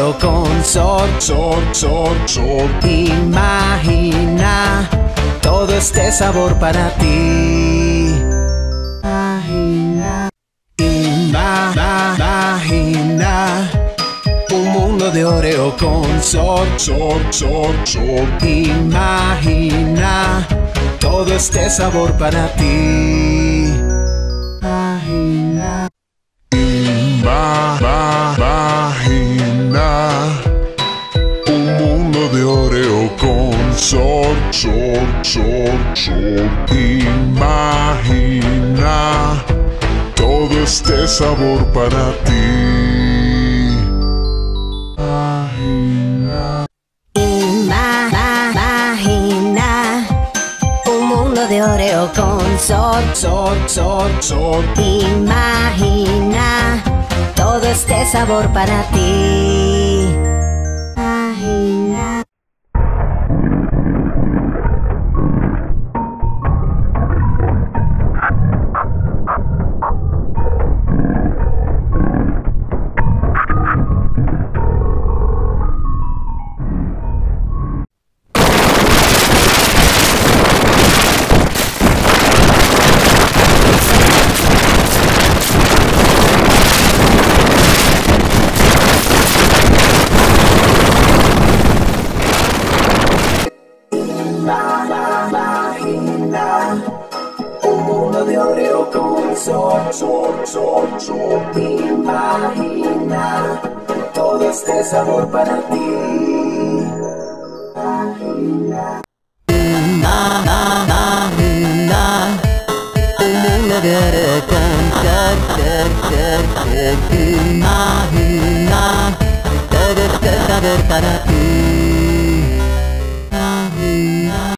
Oreo con sol. Imagina todo este sabor para ti. Imagina un mundo de Oreo con sol. Imagina todo este sabor para ti. Imagina un mundo de Oreo con sol. Imagina todo este sabor para ti. Imagina un mundo de Oreo con sol. Imagina todo este sabor para ti. Imagina. Un mundo de Oreo con sol. Imagina todo este sabor para ti. Imagina un mundo de Oreo con sol. Imagina todo este sabor para ti.